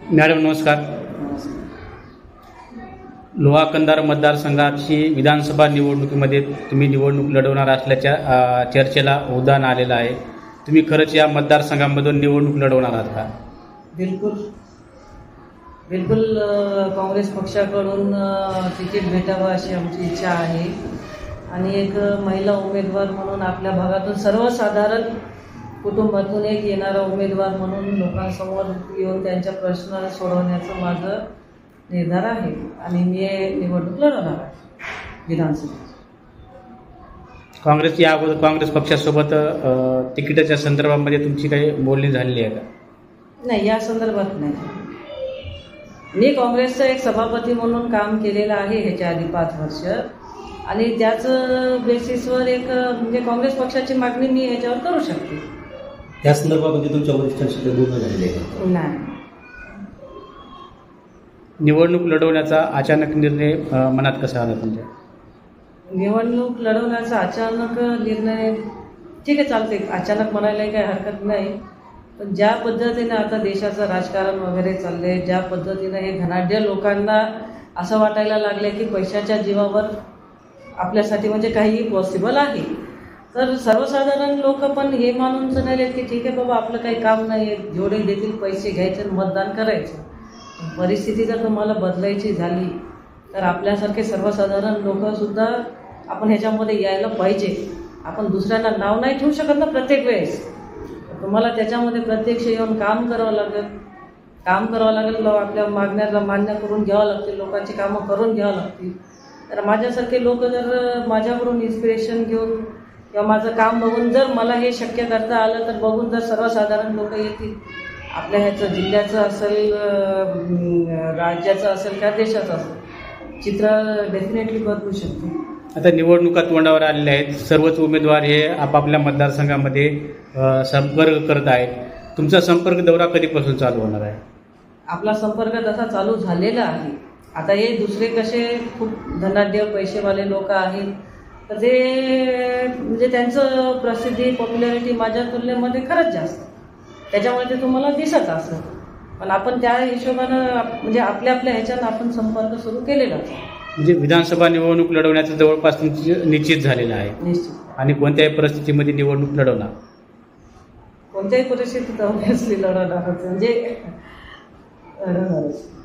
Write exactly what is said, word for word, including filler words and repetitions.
Madam नमस्कार. लोहा कंधार मतदारसंघाची विधानसभा निवडणुकीमध्ये तुम्ही निवडणूक लढवणार असल्याच्या चर्चेला उधाण आलेलं आहे. तुम्ही खरंच या मतदारसंघामधून निवडणूक लढवणार आहात का? बिलकुल बिलकुल काँग्रेस पक्षाकडून तिकीट भेटावं अशी आमची इच्छा आहे. आणि एक महिला उमेदवार म्हणून आपल्या भागातून सर्वसाधारण कुटुंबातून एक येणारा उमेदवार म्हणून लोकांसमोर येऊन त्यांच्या प्रश्न सोडवण्याचं माझं निर्धार आहे आणि मी निवडणूक लढवणार आहे विधानसभा. काँग्रेस या अगोदर काँग्रेस पक्षासोबत तिकिटाच्या संदर्भामध्ये तुमची काही बोलणी झालेली आहे का? नाही, या संदर्भात नाही. मी काँग्रेसचा एक सभापती म्हणून काम केलेलं आहे ह्याच्या आधी पाच वर्ष आणि त्याच बेसिसवर एक म्हणजे काँग्रेस पक्षाची मागणी मी ह्याच्यावर करू शकते. त्या संदर्भात म्हणजे तुमच्या वरिष्ठांशी बोलणं झालेलं आहे? नाही. निवडणूक लढवण्याचा अचानक निर्णय मनात कसा आला तुमच्या? निवडणूक लढवण्याचा अचानक निर्णय ठीक आहे, चालते. अचानक म्हणायलाही काही हरकत नाही. पण ज्या पद्धतीने आता देशाचं राजकारण वगैरे चाललंय, ज्या पद्धतीने हे धनाढ्य लोकांना असं वाटायला लागलं की पैशाच्या जीवावर आपल्यासाठी म्हणजे काही पॉसिबल आहे, तर सर्वसाधारण लोक पण हे मानून नाही की ठीक आहे बाबा, आपलं काही काम नाही आहे, जेवढे देतील पैसे घ्यायचे आणि मतदान करायचं. परिस्थिती जर तुम्हाला बदलायची झाली तर आपल्यासारखे सर्वसाधारण लोकसुद्धा आपण ह्याच्यामध्ये यायला पाहिजे. आपण दुसऱ्यांना नाव नाही ठेवू शकत ना प्रत्येक वेळेस. तुम्हाला त्याच्यामध्ये प्रत्यक्ष येऊन काम करावं लागेल काम करावं लागेल आपल्या मागण्याला मान्य करून घ्यावं लागतील, लोकांची कामं करून घ्यावं लागतील. तर माझ्यासारखे लोक जर माझ्याकडून इन्स्पिरेशन घेऊन किंवा माझं काम बघून जर मला हे शक्य करता आलं तर बघून जर सर्वसाधारण लोक येतील, आपल्या ह्याचं जिल्ह्याचं असेल, राज्याचं असेल किंवा देशाचं असेल, चित्र डेफिनेटली बदलू शकते. आता निवडणुका तोंडावर आलेल्या आहेत. सर्वच उमेदवार हे आपापल्या मतदारसंघामध्ये संपर्क करत आहेत. तुमचा संपर्क दौरा कधीपासून चालू होणार आहे? आपला संपर्क तसा चालू झालेला आहे. आता हे दुसरे कसे खूप धनाढ्य पैसेवाले लोक आहेत, तर ते म्हणजे त्यांचं प्रसिद्धी पॉप्युलॅरिटी माझ्या तुलनेमध्ये खरंच जास्त, त्याच्यामुळे ते तुम्हाला दिसत असं. पण आपण त्या हिशोबानं म्हणजे आपल्या आपल्या ह्याच्यानं आपण संपर्क सुरू केलेलाच. म्हणजे विधानसभा निवडणूक लढवण्याचं जवळपास निश्चित झालेलं आहे? निश्चित. आणि कोणत्याही परिस्थितीमध्ये निवडणूक लढवणार? कोणत्याही परिस्थितीत ऑब्व्हियसली लढवणार म्हणजे लढवणारच.